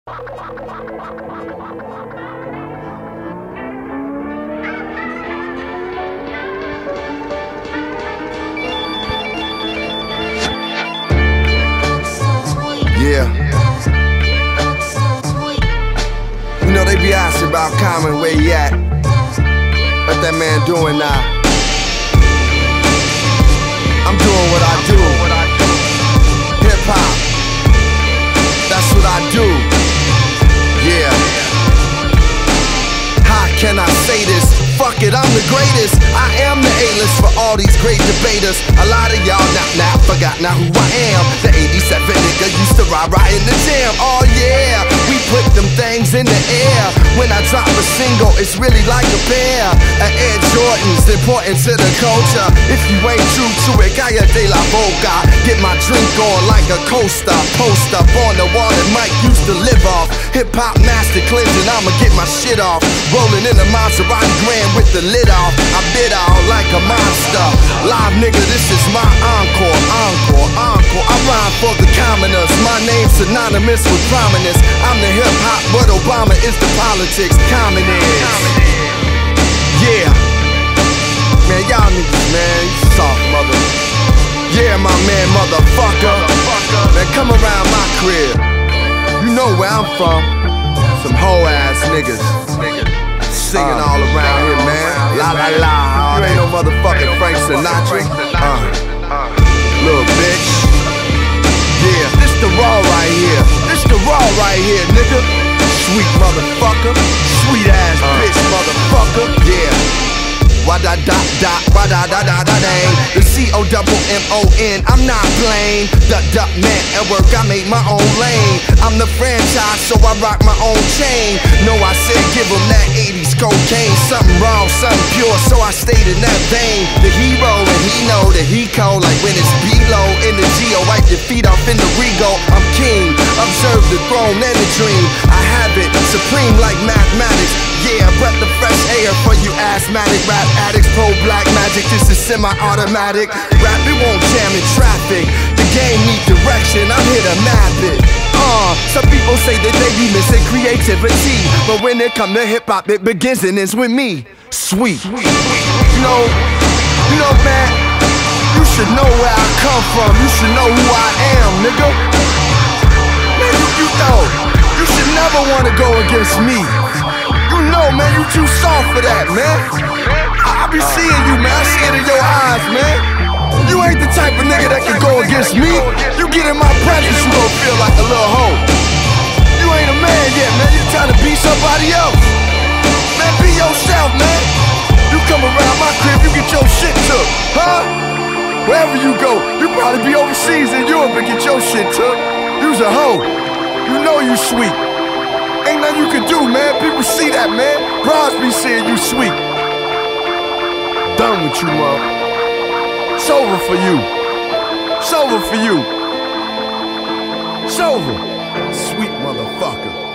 Yeah. You know they be asking about Common, where he at? What that man doing now? I'm doing what I do. Hip hop. That's what I do. Yeah. How can I say this? Fuck it, I'm the greatest. I am the A-list for all these great debaters. A lot of y'all now forgot now who I am. The 87 nigga used to ride in the jam. Oh yeah, we put them things in the air. When I drop a single, it's really like a pair of Air Jordans, important to the culture. If you ain't true to it, Calle de la Boca. Get my drink on like a coaster. Post up on the wall that Mike used to live off. Hip-hop master cleansing, I'ma get my shit off. Rolling in a Maserati Grand with the lid off. I bid out like a monster. Live nigga, this is my encore. I rhyme for the commoners. My name's synonymous with prominence. I'm the hip-hop, but Obama is the politics. Common is. Yeah. Man, y'all niggas, man, you soft mother. Yeah, my man, motherfucker. Man, come around my crib. You know where I'm from. Some hoe-ass niggas. Singing all around here, man. La la la. You ain't no motherfucking Frank Sinatra. Little bitch. Yeah, this the raw right here. This the raw right here, nigga. Sweet motherfucker. Sweet ass bitch motherfucker. Yeah. Wah-da-da-da-da-da-da-da-dang. The C-O-double-M-O-N, I'm not playing. Duck man, at work I make my own lane. I'm the franchise, so I rock my own chain. No, I said give him that 80s cocaine. Something wrong, something pure, so I stayed in that vein. The hero, and he know that he cold. Like when it's below in the G-O, wipe your feet off in the Rego. I'm king, observe the throne and the dream. I have it, supreme like mathematics. Yeah, breath of fresh air for you asthmatic rap addicts. Pro-black magic, this is semi-automatic. Rap, it won't jam in traffic. The game need direction, I'm here to map it. Some people say that they be missing creativity, but when it come to hip-hop, it begins and ends with me. Sweet. You know, man, you should know where I come from. You should know who I am, nigga. Man, you know, you should never wanna go against me. You know, man, you too soft for that, man. I be seeing you, man. I see it in your eyes, man. You ain't the type of nigga that can go against me. You get in my presence, you gon' feel like a little hoe. You ain't a man yet, man. You trying to be somebody else. Man, be yourself, man. You come around my crib, you get your shit took, huh? Wherever you go, you probably be overseas in Europe and get your shit took. You's a hoe. You know you sweet. Ain't nothing you can do, man. People see that, man. Bros be saying you sweet. Done with you, mom. It's over for you. It's over for you. It's over. Sweet motherfucker.